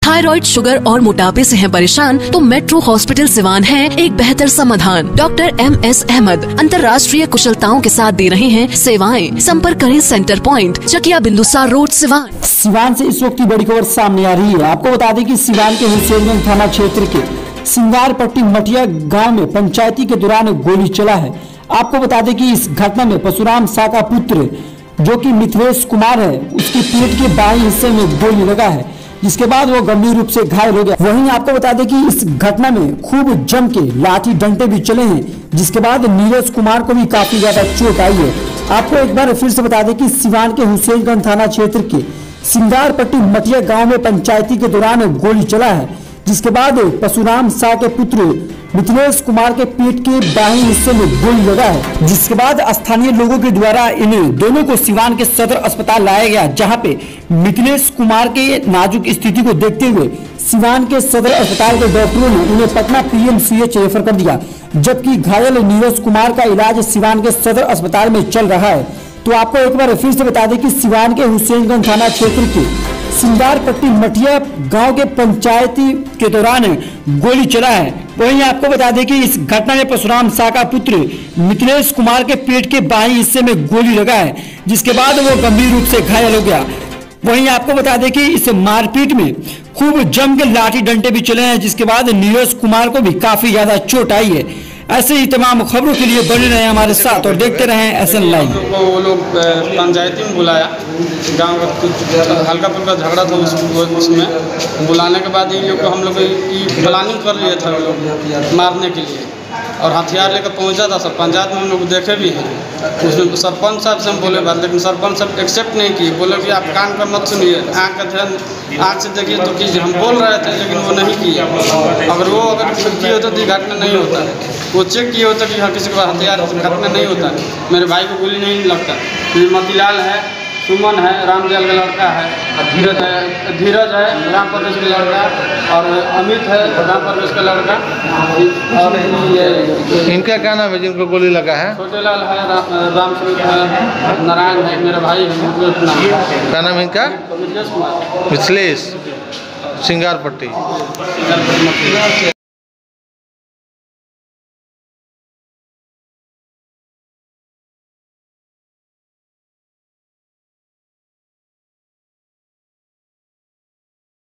Thyroid, sugar और मोटापे से हैं परेशान तो मेट्रो हॉस्पिटल सिवान है एक बेहतर समाधान। डॉक्टर MS अहमद अंतर्राष्ट्रीय कुशलताओं के साथ दे रहे हैं सेवाएं। संपर्क करें centre point, Chakiya Bindusar road, Siwan. Siwan से इस वक्त की बड़ी खबर सामने आ रही है। आपको बता दें कि सिवान के हुसैनगंज थाना क्षेत्र के सिंगारपट्टी मटिया गांव में पंचायती के दौरान गोली चला है। आपको बता दें कि इस घटना में परशुराम शाह का पुत्र जो कि मिथिलेश कुमार है, उसके पेट के बाएं हिस्से में गोली लगा है, जिसके बाद वो गंभीर रूप से घायल हो गया। वहीं आपको बता दें कि इस घटना में खूब जम के लाठी डंडे भी चले हैं, जिसके बाद नीरज कुमार को भी काफी ज्यादा चोट आई है। आपको एक बार फिर से बता दें कि सिवान के हुसैनगंज थाना क्षेत्र के सिंगारपट्टी मटिया गांव में पंचायती के दौरान गोली चला है, जिसके बाद परशुराम शाह के पुत्र मिथिलेश कुमार के पेट के बाएं हिस्से में गोली लगा है, जिसके बाद स्थानीय लोगों के द्वारा इन दोनों को सिवान के सदर अस्पताल लाया गया, जहां पे मिथिलेश कुमार के नाजुक स्थिति को देखते हुए सिवान के सदर अस्पताल के डॉक्टरों ने उन्हें पटना PMCH रेफर कर दिया, जबकि घायल नीरज कुमार का इलाज सिवान के सदर अस्पताल में चल रहा है। तो आपको एक बार फिर से बता दें कि सिवान के हुसैनगंज थाना क्षेत्र के सिंगारपट्टी मटिया गांव के पंचायती के दौरान गोली चला है। वहीं आपको बता दें कि इस घटना में परशुराम शाह का पुत्र मिथिलेश कुमार के पेट के बाएं हिस्से में गोली लगा है, जिसके बाद वो गंभीर रूप से घायल हो गया। वहीं आपको बता दें कि इस मारपीट में खूब जम के लाठी डंडे भी चले हैं, जिसके बाद नीरज कुमार को भी काफी ज्यादा चोट आई है। ऐसे ही तमाम खबरों के लिए बने रहे हमारे साथ और देखते रहें SN लाइव। वो लोग पंचायती में बुलाया, गांव का कुछ हल्का फुल्का झगड़ा था उसमें बुलाने के बाद इन लोग को हम लोग प्लानिंग कर लिए थे वो लोग मारने के लिए, और हथियार लेकर पहुंचा था। सब पंचायत में हम लोग देखे भी हैं। उसमें सरपंच साहब से हम बोले बात, लेकिन सरपंच साहब एक्सेप्ट नहीं किए। बोले कि आप कान का मत सुनिए, आँख का ध्यान आँख से देखिए तो कीजिए। हम बोल रहे थे लेकिन वो नहीं किए। अगर वो किए होते तो घटना नहीं होता। वो चेक किए होता कि हाँ किसी के पास हथियार घटना नहीं होता। मेरे भाई को गोली नहीं लगता। मतीलाल है, सुमन है, रामदयाल का लड़का है, धीरज है राम प्रवेश का लड़का, और अमित है राम प्रवेश का लड़का। और इनका क्या नाम है जिनको गोली लगा है? छोटे लाल है, राम स्वरूप है, नारायण है, मेरा भाई है। क्या नाम है इनका? मिथिलेश कुमार। मिथिलेश सिंगारपट्टी।